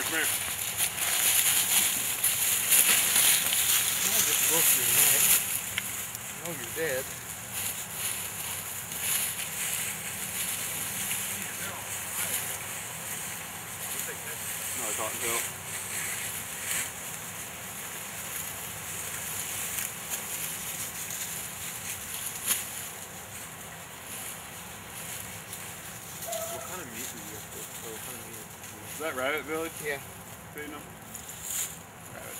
here. I just broke your neck. I know you're dead. No, I thought so. What kind of meat do you have to? What kind of meat? Is that rabbit village? Yeah. Feeding them? Rabbit.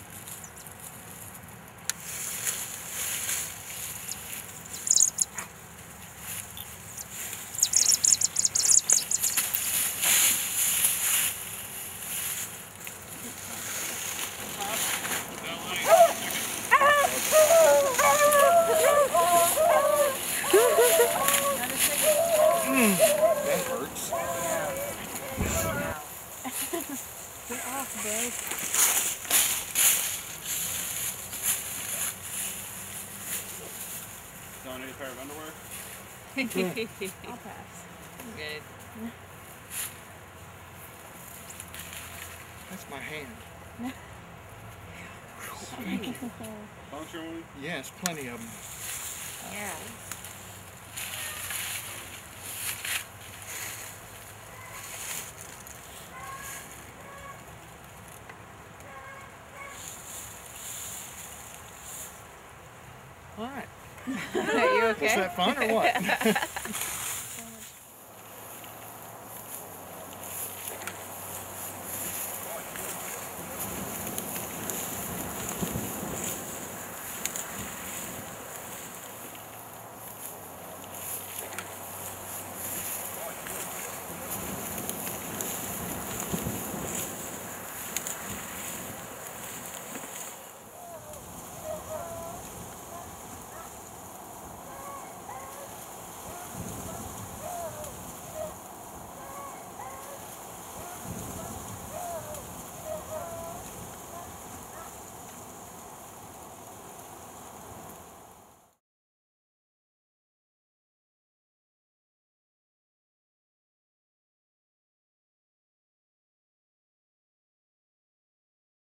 That hurts. Get off, babe. Don't need a pair of underwear? I'll pass. I'm good. That's my hand. Puncture one? Yes, plenty of them. Yeah. All right. Are you okay? Was that fun or what?